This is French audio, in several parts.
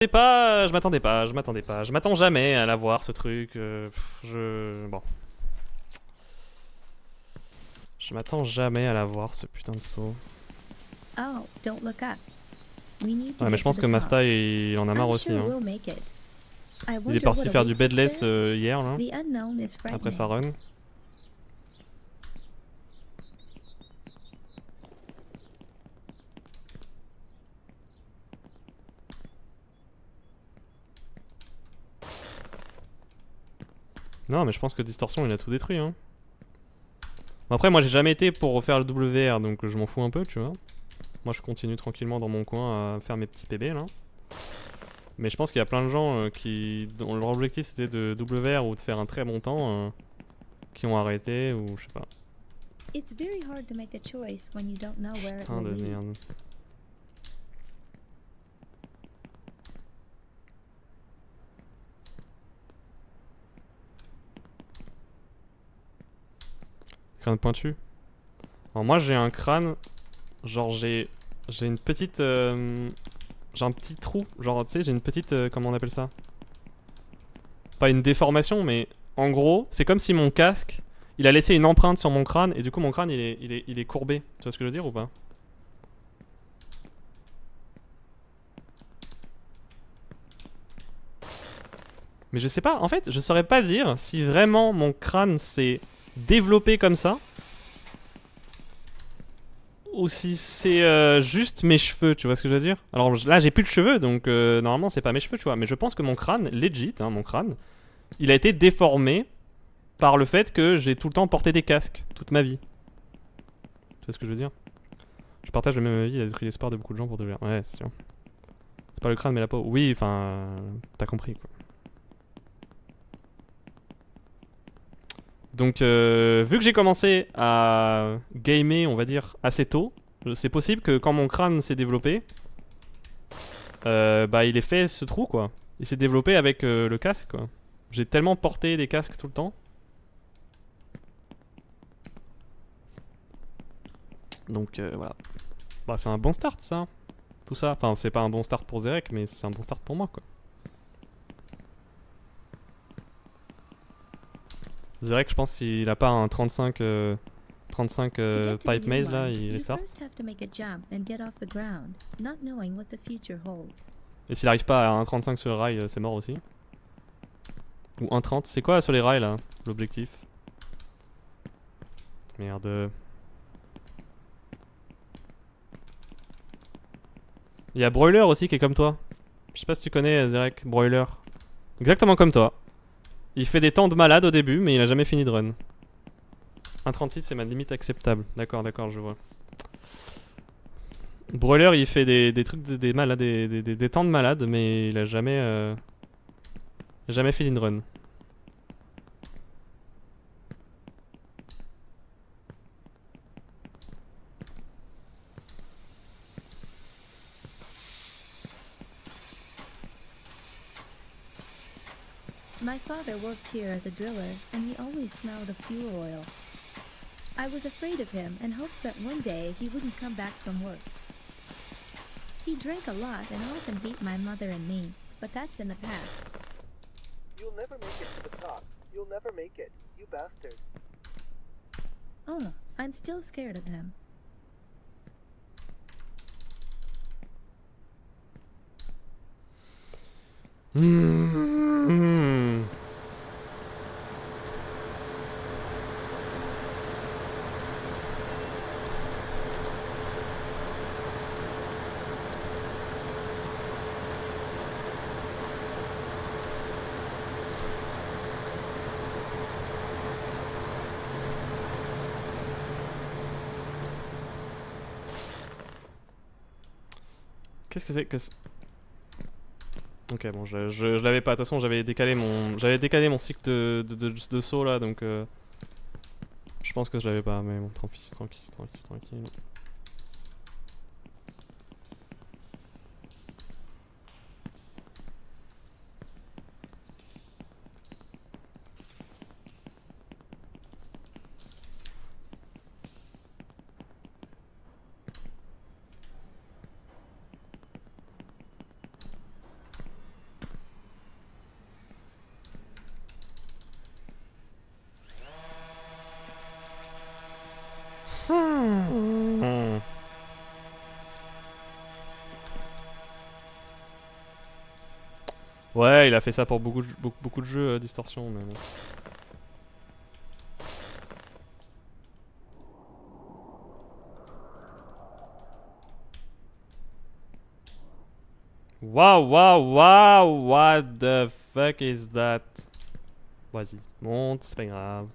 Je m'attends jamais à la voir ce truc. Bon. Je m'attends jamais à la voir ce putain de saut. Oh, don't look up. We need to Ouais, mais get je to pense the que top. Masta il en a marre I'm aussi. sure Hein. we'll make it. I Il est wonder parti what faire du awaits us bedless there? hier là, The unknown is après sa frightening. run. Non, mais je pense que Distorsion il a tout détruit. Hein. Bon, après, moi j'ai jamais été pour refaire le WR donc je m'en fous un peu, tu vois. Moi je continue tranquillement dans mon coin à faire mes petits PB là. Mais je pense qu'il y a plein de gens dont leur objectif c'était de WR ou de faire un très bon temps qui ont arrêté ou je sais pas. It's very hard to make a choice when you don't know where it Putain will de lead. merde. Crâne pointu. Alors moi j'ai un crâne, genre j'ai une petite... j'ai un petit trou, genre tu sais j'ai une petite... comment on appelle ça? Pas une déformation mais en gros c'est comme si mon casque il a laissé une empreinte sur mon crâne et du coup mon crâne il est courbé. Tu vois ce que je veux dire ou pas? Mais je sais pas, en fait je saurais pas dire si vraiment mon crâne s'est développé comme ça ou si c'est juste mes cheveux, tu vois ce que je veux dire? Alors là j'ai plus de cheveux donc normalement c'est pas mes cheveux tu vois, mais je pense que mon crâne, legit, hein, mon crâne, il a été déformé par le fait que j'ai tout le temps porté des casques toute ma vie. Tu vois ce que je veux dire? Je partage le même avis, il a détruit l'espoir de beaucoup de gens pour devenir. Ouais, c'est sûr. C'est pas le crâne mais la peau. Oui, enfin, t'as compris quoi. Donc vu que j'ai commencé à gamer, on va dire, assez tôt, c'est possible que quand mon crâne s'est développé, bah il ait fait ce trou quoi. Il s'est développé avec le casque quoi. J'ai tellement porté des casques tout le temps. Donc voilà. Bah c'est un bon start ça. Tout ça. Enfin c'est pas un bon start pour Zerek mais c'est un bon start pour moi quoi. Zerek je pense s'il a pas un 35 pipe maze là, il restart. Et s'il arrive pas à 1.35 sur le rail, c'est mort aussi. Ou 1.30. C'est quoi sur les rails là, l'objectif? Merde. Il y a Broiler aussi qui est comme toi. Je sais pas si tu connais Zerek, Broiler. Exactement comme toi. Il fait des temps de malade au début, mais il a jamais fini de run. 1.36 c'est ma limite acceptable. D'accord, d'accord, je vois. Broiler il fait des trucs des malades, des temps de malade, mais il a jamais fini de run. My father worked here as a driller, and he always smelled of fuel oil. I was afraid of him and hoped that one day he wouldn't come back from work. He drank a lot and often beat my mother and me, but that's in the past. You'll never make it to the top. You'll never make it, you bastard. Oh, I'm still scared of him. Qu'est-ce que c'est que... Ok bon je l'avais pas, de toute façon j'avais décalé mon cycle de saut là donc je pense que je l'avais pas mais bon tranquille. Ouais, il a fait ça pour beaucoup de jeux distorsion, mais bon. Waouh, waouh, waouh, what the fuck is that? Vas-y, monte, c'est pas grave.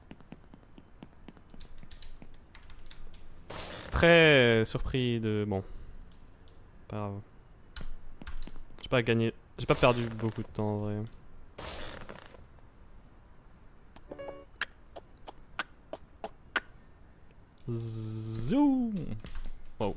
Très surpris de... Bon. Pas grave. J'ai pas gagné... J'ai pas perdu beaucoup de temps en vrai. Zoom. Wow.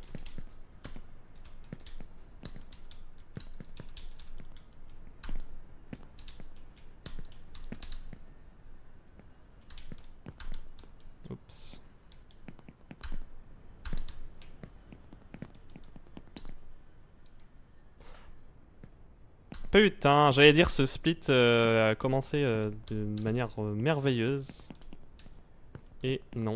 Oups. Putain, j'allais dire ce split a commencé de manière merveilleuse. Et non.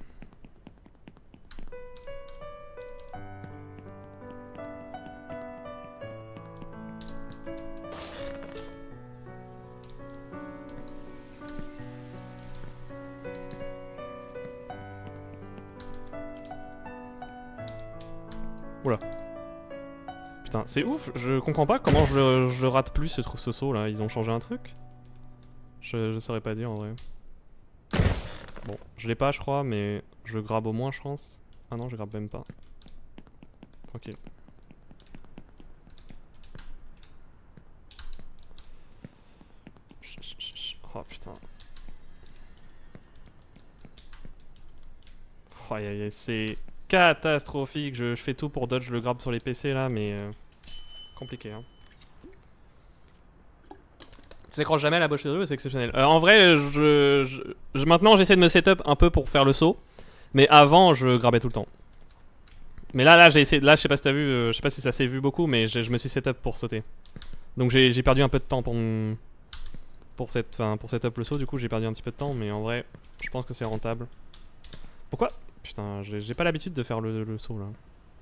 Oula. Putain, c'est ouf, je comprends pas comment je rate plus ce saut là, ils ont changé un truc. Je saurais pas dire en vrai. Bon, je l'ai pas je crois, mais je grabe au moins je pense. Ah non, je grabe même pas. Tranquille. Oh putain. Oh, aïe, aïe, c'est catastrophique. Je fais tout pour dodge le grab sur les PC là, mais compliqué. Hein. Tu s'accroches jamais à la boche de c'est exceptionnel. En vrai, maintenant j'essaie de me setup un peu pour faire le saut, mais avant je grabais tout le temps. Mais là j'ai essayé. Là, je sais pas si t'as vu, je sais pas si ça s'est vu beaucoup, mais je me suis setup pour sauter. Donc j'ai perdu un peu de temps pour setup le saut. Du coup, j'ai perdu un petit peu de temps, mais en vrai, je pense que c'est rentable. Pourquoi? Putain, j'ai pas l'habitude de faire le saut là.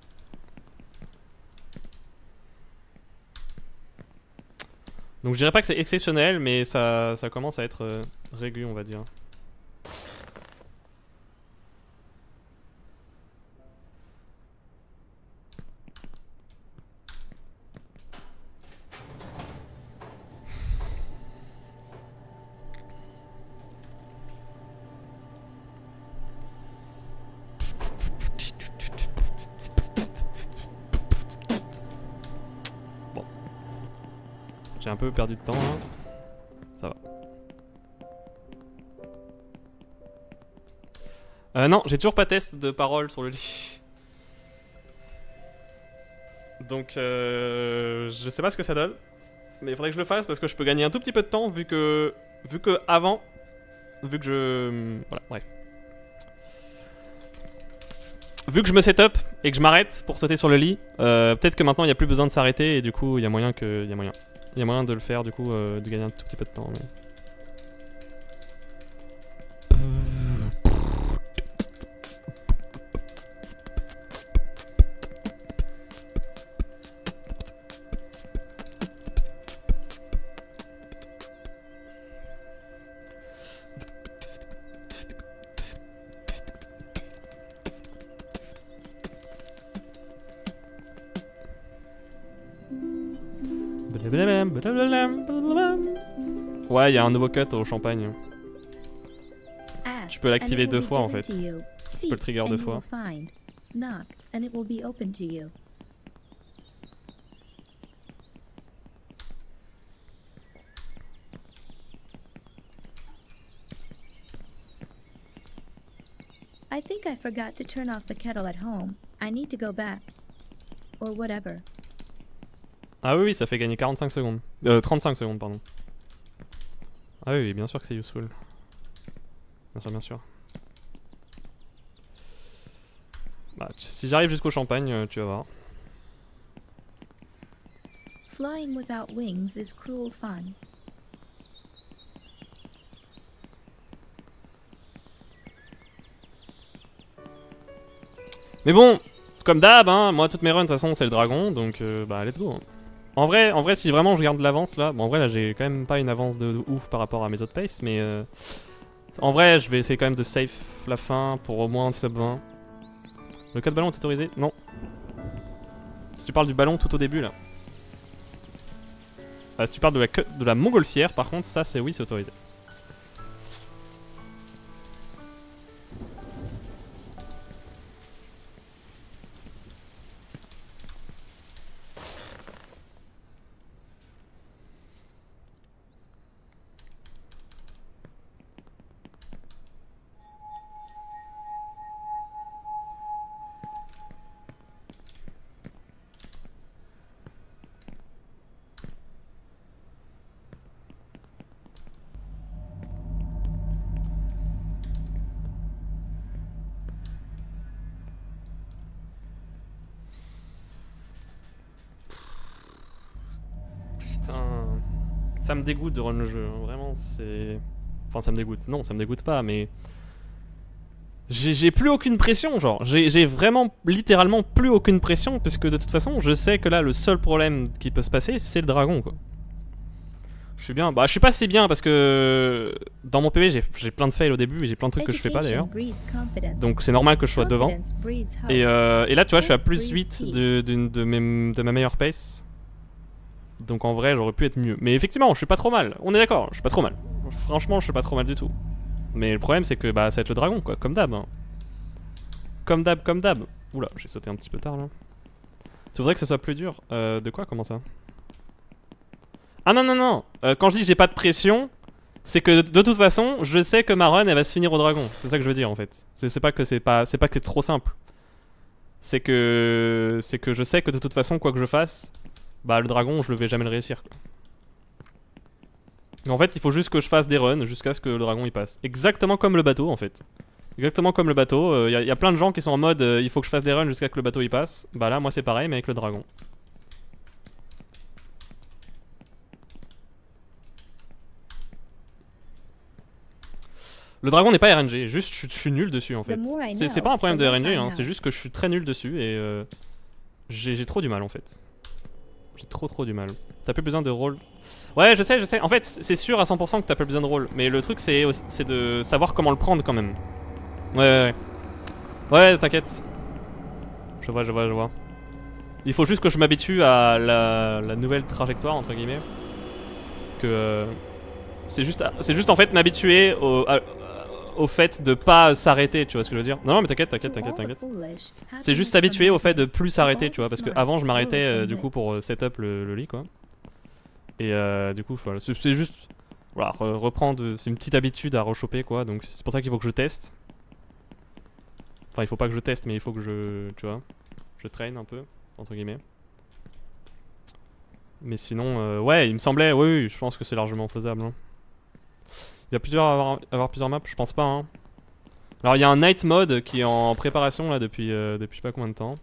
Donc je dirais pas que c'est exceptionnel, mais ça commence à être régulier, on va dire. J'ai un peu perdu de temps là. Ça va. Non, j'ai toujours pas test de parole sur le lit. Donc je sais pas ce que ça donne. Mais il faudrait que je le fasse parce que je peux gagner un tout petit peu de temps vu que avant. Vu que je. Voilà, bref. Vu que je me setup et que je m'arrête pour sauter sur le lit, peut-être que maintenant il n'y a plus besoin de s'arrêter et du coup il y a moyen que. Il y a moyen de le faire, du coup, de gagner un tout petit peu de temps. Mais... Ouais, il y a un nouveau cut au champagne. Je peux l'activer 2 fois en fait. Je peux le trigger 2 fois. I think I forgot to turn off the kettle at home. I need to go back. Or whatever. Ah oui, ça fait gagner 45 secondes. 35 secondes, pardon. Ah oui, bien sûr que c'est useful. Bien sûr, bien sûr. Bah, si j'arrive jusqu'au champagne, tu vas voir. Flying without wings is cruel fun. Mais bon, comme d'hab, hein, moi toutes mes runs de toute façon c'est le dragon, donc bah let's go. Hein. En vrai, si vraiment je garde de l'avance là, bon en vrai là j'ai quand même pas une avance de ouf par rapport à mes autres paces, mais en vrai je vais essayer quand même de safe la fin pour au moins sub 20. Le cas de ballon est autorisé? Non. Si tu parles du ballon tout au début là. Si tu parles de la montgolfière par contre, ça c'est oui c'est autorisé. Putain, ça me dégoûte de run le jeu, hein. Vraiment c'est... Enfin ça me dégoûte, non ça me dégoûte pas mais... J'ai plus aucune pression genre, j'ai vraiment littéralement plus aucune pression puisque de toute façon je sais que là le seul problème qui peut se passer c'est le dragon quoi. Je suis bien, bah je suis pas si bien parce que dans mon PV j'ai plein de fails au début et j'ai plein de trucs que je fais pas d'ailleurs. Donc c'est normal que je sois devant. Et là tu vois je suis à plus 8 de ma meilleure pace. Donc en vrai j'aurais pu être mieux. Mais effectivement je suis pas trop mal, on est d'accord, je suis pas trop mal. Franchement je suis pas trop mal du tout. Mais le problème c'est que bah ça va être le dragon quoi, comme d'hab hein. Comme d'hab. Oula j'ai sauté un petit peu tard là. Tu voudrais que ce soit plus dur de quoi, comment ça? Ah non, quand je dis j'ai pas de pression, c'est que de toute façon, je sais que ma run elle va se finir au dragon. C'est ça que je veux dire en fait. C'est pas que c'est trop simple. C'est que je sais que de toute façon, quoi que je fasse, bah le dragon, je vais jamais le réussir quoi. En fait, il faut juste que je fasse des runs jusqu'à ce que le dragon il passe. Exactement comme le bateau en fait. Exactement comme le bateau. Y a plein de gens qui sont en mode il faut que je fasse des runs jusqu'à ce que le bateau il passe. Bah là, moi c'est pareil mais avec le dragon. Le dragon n'est pas RNG, juste je suis nul dessus en fait. C'est pas un problème de RNG, hein, c'est juste que je suis très nul dessus et j'ai trop du mal en fait. J'ai trop du mal. T'as plus besoin de rôle. Ouais, je sais. En fait, c'est sûr à 100% que t'as plus besoin de rôle. Mais le truc, c'est de savoir comment le prendre quand même. Ouais. Ouais, t'inquiète. Je vois. Il faut juste que je m'habitue à la nouvelle trajectoire, entre guillemets. Que... c'est juste en fait m'habituer au fait de pas s'arrêter, tu vois ce que je veux dire? Non mais t'inquiète. C'est juste s'habituer au fait de plus s'arrêter, tu vois, parce que avant je m'arrêtais du coup pour setup le lit quoi. Et du coup voilà, c'est juste voilà, reprendre, c'est une petite habitude à rechoper quoi, donc c'est pour ça qu'il faut que je teste. Enfin il faut pas que je teste mais il faut que tu vois, je traîne un peu, entre guillemets. Mais sinon, ouais, il me semblait, oui, je pense que c'est largement faisable. Hein. Il y a avoir plusieurs maps, je pense pas. Hein. Alors il y a un night mode qui est en préparation là depuis je sais pas combien de temps.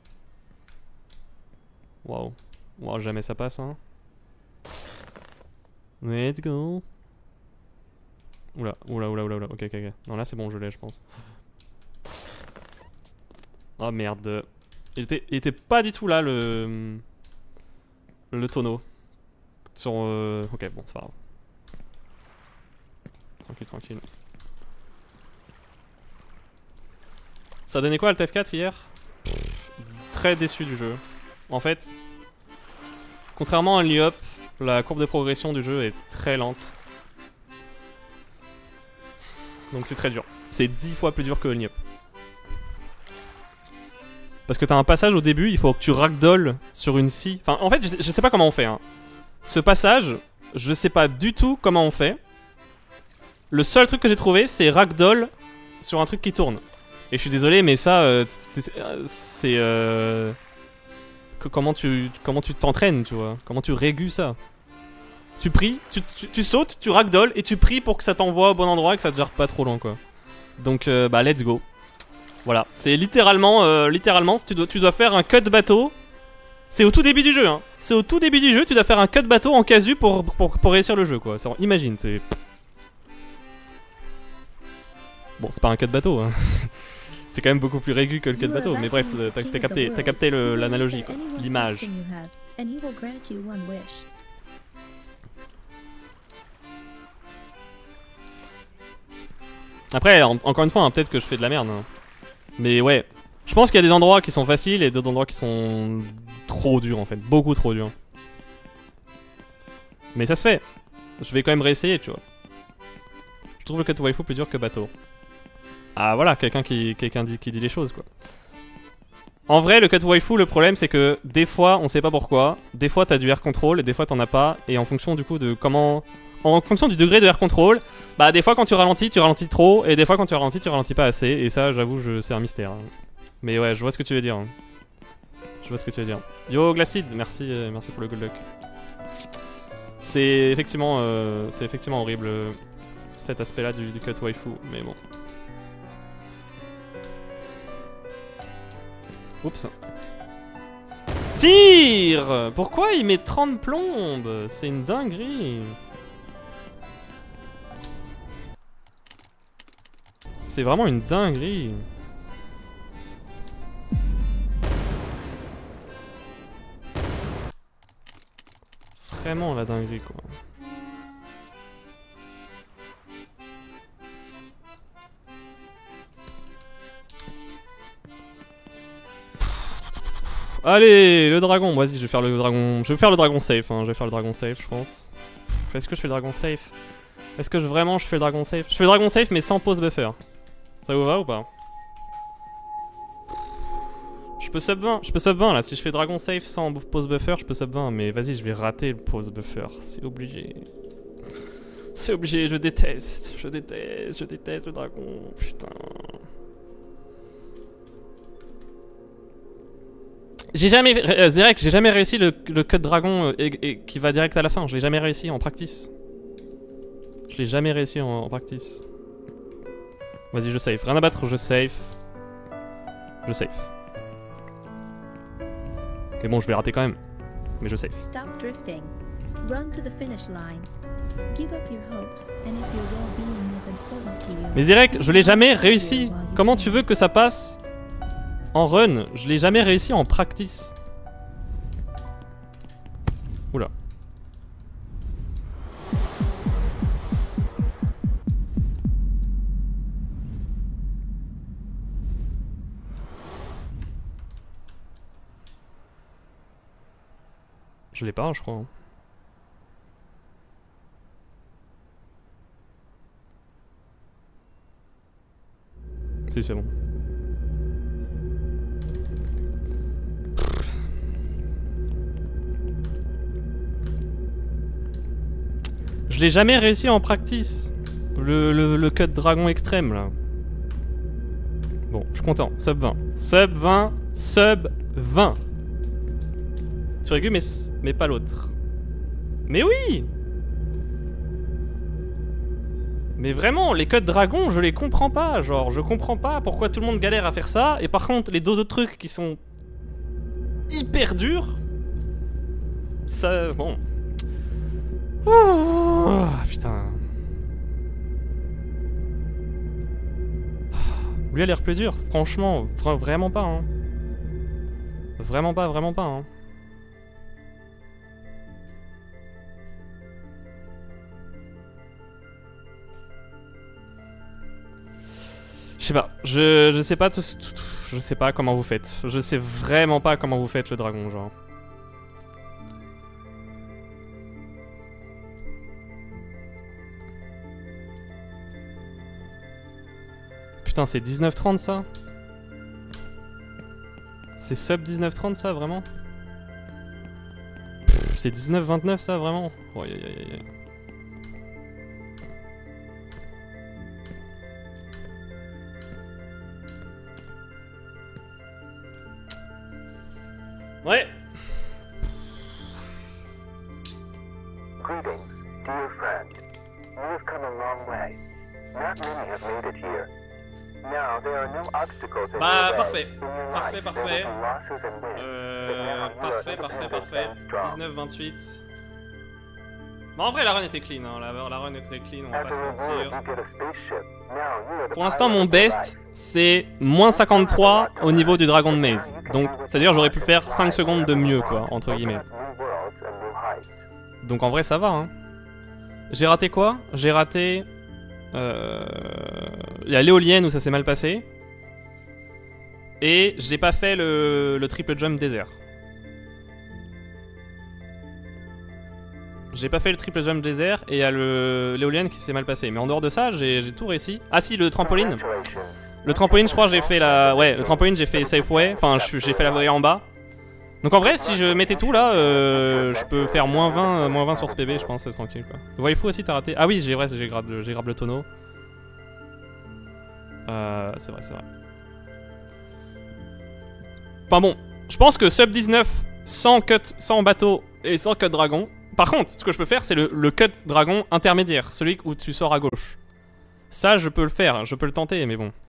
Waouh, jamais ça passe. Hein. Let's go. Oula, ok. Non là c'est bon, je l'ai, je pense. Oh merde. Il était pas du tout là le tonneau. Sur ok bon c'est pas grave. Tranquille. Ça donnait quoi le TF4 hier? Très déçu du jeu. En fait, contrairement à l'IOP, la courbe de progression du jeu est très lente. Donc c'est très dur. C'est 10 fois plus dur que l'IOP. Parce que t'as un passage au début, il faut que tu ragdoll sur une scie. Enfin, en fait, je sais pas comment on fait. Hein. Ce passage, je sais pas du tout comment on fait. Le seul truc que j'ai trouvé, c'est ragdoll sur un truc qui tourne. Et je suis désolé, mais ça, c'est... comment tu t'entraînes, tu vois? Comment tu régus ça? Tu pries, tu sautes, tu ragdoll et tu pries pour que ça t'envoie au bon endroit et que ça te jarte pas trop loin, quoi. Donc, bah, let's go. Voilà, c'est littéralement, tu dois faire un cut bateau. C'est au tout début du jeu, hein. C'est au tout début du jeu, tu dois faire un cut bateau en casu pour réussir le jeu, quoi. Imagine, c'est... Bon, c'est pas un cut bateau, hein. C'est quand même beaucoup plus régu que le cut bateau, mais bref, t'as capté l'analogie, quoi. L'image. and he will grant you one wish. Après, encore une fois, hein, peut-être que je fais de la merde. Hein. Mais ouais, je pense qu'il y a des endroits qui sont faciles et d'autres endroits qui sont trop durs en fait, beaucoup trop durs. Mais ça se fait. Je vais quand même réessayer, tu vois. Je trouve le cut waifu plus dur que bateau. Ah voilà, quelqu'un qui dit les choses quoi. En vrai, le cut waifu, le problème c'est que des fois, on sait pas pourquoi, des fois t'as du air control et des fois t'en as pas, et en fonction du coup de comment... En fonction du degré de air control, bah des fois quand tu ralentis trop, et des fois quand tu ralentis pas assez, et ça j'avoue c'est un mystère. Mais ouais, je vois ce que tu veux dire. Je vois ce que tu veux dire. Yo Glacid, merci pour le good luck. C'est effectivement horrible cet aspect là du cut waifu, mais bon. Oups. Tire! Pourquoi il met 30 plombes? C'est une dinguerie. C'est vraiment une dinguerie. Vraiment la dinguerie quoi. Allez, le dragon. Vas-y, je vais faire le dragon. Je vais faire le dragon safe. Hein. Je vais faire le dragon safe, je pense. Est-ce que je fais le dragon safe? Est-ce que vraiment je fais le dragon safe? Je fais le dragon safe, mais sans pause buffer. Ça vous va ou pas? Je peux sub 20. Je peux sub 20 là. Si je fais dragon safe sans pause buffer, je peux sub 20. Mais vas-y, je vais rater le pause buffer. C'est obligé. C'est obligé. Je déteste. Je déteste le dragon. Putain. J'ai jamais... Zerek, j'ai jamais réussi le cut dragon qui va direct à la fin. Je l'ai jamais réussi en practice. Je l'ai jamais réussi en practice. Vas-y, je save. Rien à battre, je save. Je save. Et bon, je vais rater quand même. Mais je save. Stop drifting. Run to the finish line. Give up your hopes, and if your well-being is important to you. Mais Zerek, je l'ai jamais réussi. Comment tu veux que ça passe en run? Je l'ai jamais réussi en practice. Oula. Je l'ai pas, je crois. Si, c'est bon. Je l'ai jamais réussi en practice. Le cut dragon extrême là. Bon, je suis content. Sub 20. Sub 20. Sub 20. Sur aigu, mais pas l'autre. Mais oui! Mais vraiment, les codes dragon, je les comprends pas. Genre, je comprends pas pourquoi tout le monde galère à faire ça. Et par contre, les deux autres trucs qui sont hyper durs, ça, bon. Oh, putain. Lui a l'air plus dur, franchement, vraiment pas. Hein. Vraiment pas, hein. Je sais pas, je sais pas je sais pas comment vous faites. Je sais vraiment pas comment vous faites le dragon, genre. Putain, c'est 19-30 ça? C'est sub 19-30 ça, vraiment? C'est 19-29 ça, vraiment? Oh, aïe aïe aïe aïe. Ouais. Greetings, dear friend. You have come a long way. Not many have made it here. Now there are no obstacles in Bah, your parfait. way. In your Parfait, life, parfait. there will be losses and wins. Parfait. 19-28. Bon, en vrai, la run était clean, hein. La run est très clean, on va pas se mentir. Pour l'instant, mon best, c'est moins 53 au niveau du Dragon de Maze. Donc, c'est-à-dire j'aurais pu faire 5 secondes de mieux, quoi, entre guillemets. Donc en vrai ça va hein. J'ai raté quoi? J'ai raté... Il y a l'éolienne où ça s'est mal passé. Et j'ai pas fait le triple jump désert. J'ai pas fait le triple jump désert et il y a l'éolienne qui s'est mal passé. Mais en dehors de ça, j'ai tout réussi. Ah si, le trampoline. Le trampoline, je crois, j'ai fait la... Ouais, le trampoline, j'ai fait safe way. Enfin, j'ai fait la voie en bas. Donc en vrai, si je mettais tout là, je peux faire moins 20 sur ce PB, je pense, c'est tranquille quoi. Le waifu aussi, t'as raté. Ah oui, j'ai grab le tonneau. C'est vrai. Enfin bon, je pense que sub 19, sans bateau et sans cut dragon. Par contre, ce que je peux faire, c'est le cut dragon intermédiaire, celui où tu sors à gauche. Ça, je peux le faire, je peux le tenter, mais bon.